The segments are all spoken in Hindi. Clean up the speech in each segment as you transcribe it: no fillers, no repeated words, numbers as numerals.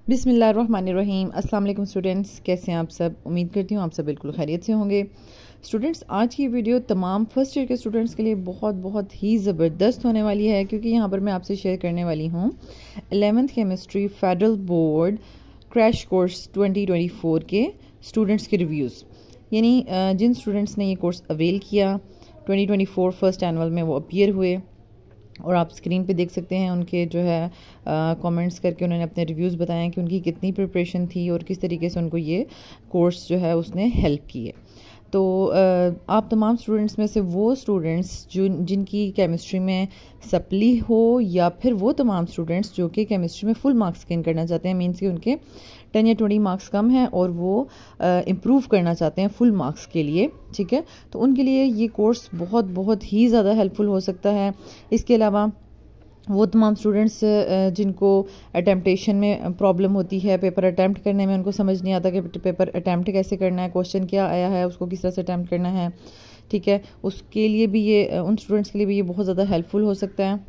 बिस्मिल्लाहिर्रहमानिर्रहीम। अस्सलाम वालेकुम स्टूडेंट्स, कैसे हैं आप सब। उम्मीद करती हूँ आप सब बिल्कुल खैरियत से होंगे। स्टूडेंट्स, आज की वीडियो तमाम फर्स्ट ईयर के स्टूडेंट्स के लिए बहुत ही ज़बरदस्त होने वाली है, क्योंकि यहाँ पर मैं आपसे शेयर करने वाली हूँ 11th chemistry federal board crash course 2024 के स्टूडेंट्स के रिव्यूज़। यानी जिन स्टूडेंट्स ने ये कोर्स अवेल किया 2024 फर्स्ट एनुअल में, वो अपीयर हुए और आप स्क्रीन पे देख सकते हैं उनके जो है कमेंट्स करके उन्होंने अपने रिव्यूज़ बताए कि उनकी कितनी प्रिपरेशन थी और किस तरीके से उनको ये कोर्स जो है उसने हेल्प की है। तो आप तमाम स्टूडेंट्स में से वो स्टूडेंट्स जिनकी केमिस्ट्री में सप्ली हो, या फिर वो तमाम स्टूडेंट्स जो कि केमिस्ट्री में फुल मार्क्स गेन करना चाहते हैं, मीन्स कि उनके 10 या 20 मार्क्स कम हैं और वो इम्प्रूव करना चाहते हैं फुल मार्क्स के लिए, ठीक है, तो उनके लिए ये कोर्स बहुत ही ज़्यादा हेल्पफुल हो सकता है। इसके अलावा वो तमाम स्टूडेंट्स जिनको अटैम्प्टेशन में प्रॉब्लम होती है, पेपर अटैम्प्ट करने में उनको समझ नहीं आता कि पेपर अटैम्प्ट कैसे करना है, क्वेश्चन क्या आया है, उसको किस तरह से अटैम्प्ट करना है, ठीक है, उसके लिए भी ये उन स्टूडेंट्स के लिए भी ये बहुत ज़्यादा हेल्पफुल हो सकता है।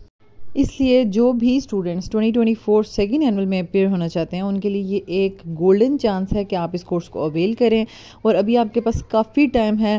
इसलिए जो भी स्टूडेंट्स 2024 सेकेंड एनुअल में अपीयर होना चाहते हैं, उनके लिए ये एक गोल्डन चांस है कि आप इस कोर्स को अवेल करें। और अभी आपके पास काफ़ी टाइम है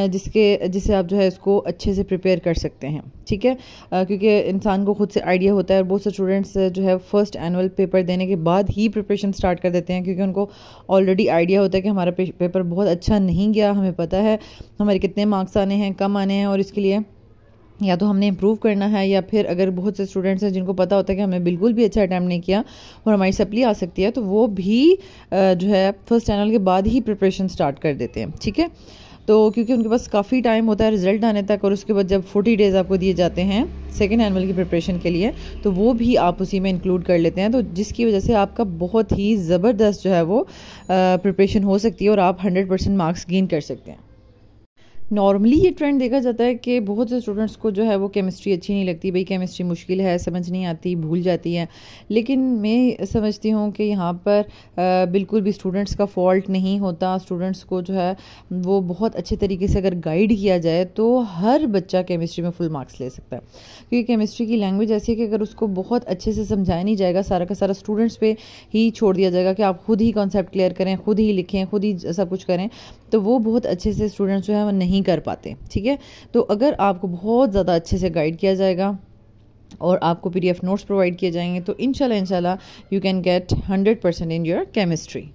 जिसे आप जो है इसको अच्छे से प्रिपेयर कर सकते हैं, ठीक है, क्योंकि इंसान को खुद से आइडिया होता है। और बहुत से स्टूडेंट्स जो है फर्स्ट एनुअल पेपर देने के बाद ही प्रिपरेशन स्टार्ट कर देते हैं, क्योंकि उनको ऑलरेडी आइडिया होता है कि हमारा पेपर बहुत अच्छा नहीं गया, हमें पता है हमारे कितने मार्क्स आने हैं, कम आने हैं, और इसके लिए या तो हमने इम्प्रूव करना है, या फिर अगर बहुत से स्टूडेंट्स हैं जिनको पता होता है कि हमने बिल्कुल भी अच्छा अटैम्प्ट नहीं किया और हमारी सप्ली आ सकती है, तो वो भी जो है फर्स्ट एनुअल के बाद ही प्रिपरेशन स्टार्ट कर देते हैं, ठीक है। तो क्योंकि उनके पास काफ़ी टाइम होता है रिजल्ट आने तक, और उसके बाद जब 40 डेज़ आपको दिए जाते हैं सेकेंड एनुअल की प्रिपरेशन के लिए, तो वो भी आप उसी में इंक्लूड कर लेते हैं, तो जिसकी वजह से आपका बहुत ही ज़बरदस्त जो है वो प्रिपरेशन हो सकती है और आप 100% मार्क्स गेन कर सकते हैं। नॉर्मली ये ट्रेंड देखा जाता है कि बहुत से स्टूडेंट्स को जो है वो केमिस्ट्री अच्छी नहीं लगती, भाई केमिस्ट्री मुश्किल है, समझ नहीं आती, भूल जाती है। लेकिन मैं समझती हूँ कि यहाँ पर बिल्कुल भी स्टूडेंट्स का फॉल्ट नहीं होता। स्टूडेंट्स को जो है वो बहुत अच्छे तरीके से अगर गाइड किया जाए तो हर बच्चा केमिस्ट्री में फुल मार्क्स ले सकता है, क्योंकि केमिस्ट्री की लैंग्वेज ऐसी है कि अगर उसको बहुत अच्छे से समझाया नहीं जाएगा, सारा का सारा स्टूडेंट्स पे ही छोड़ दिया जाएगा कि आप खुद ही कॉन्सेप्ट क्लियर करें, खुद ही लिखें, खुद ही सब कुछ करें, तो वो बहुत अच्छे से स्टूडेंट्स जो है वो नहीं कर पाते, ठीक है। तो अगर आपको बहुत ज़्यादा अच्छे से गाइड किया जाएगा और आपको PDF नोट्स प्रोवाइड किए जाएंगे, तो इंशाल्लाह you can get 100% in your chemistry.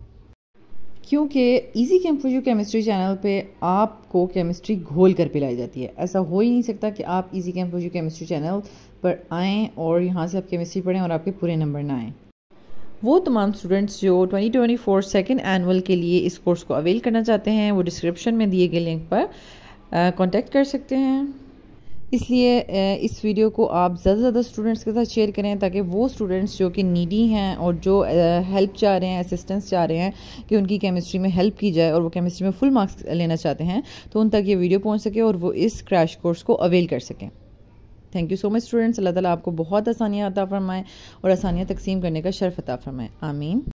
क्योंकि easy chem for you chemistry channel पे आपको केमिस्ट्री घोल कर पिलाई जाती है। ऐसा हो ही नहीं सकता कि आप easy chem for you chemistry channel पर आएँ और यहाँ से आप केमिस्ट्री पढ़ें और आपके पूरे नंबर ना आएँ। वो तमाम स्टूडेंट्स जो 2024 सेकेंड एनुअल के लिए इस कोर्स को अवेल करना चाहते हैं, वो डिस्क्रिप्शन में दिए गए लिंक पर कांटेक्ट कर सकते हैं। इसलिए इस वीडियो को आप ज़्यादा से ज़्यादा स्टूडेंट्स के साथ शेयर करें, ताकि वो स्टूडेंट्स जो कि नीडी हैं और जो हेल्प चाह रहे हैं, असिस्टेंस चाह रहे हैं कि उनकी केमिस्ट्री में हेल्प की जाए और वो केमिस्ट्री में फुल मार्क्स लेना चाहते हैं, तो उन तक ये वीडियो पहुँच सके और वो इस क्रैश कोर्स को अवेल कर सकें। Thank you so much students. अल्लाह ताला आपको बहुत आसानियाँ अता फरमाएँ और आसानियाँ तकसीम करने का शर्फ अता फरमाएँ। आमीन।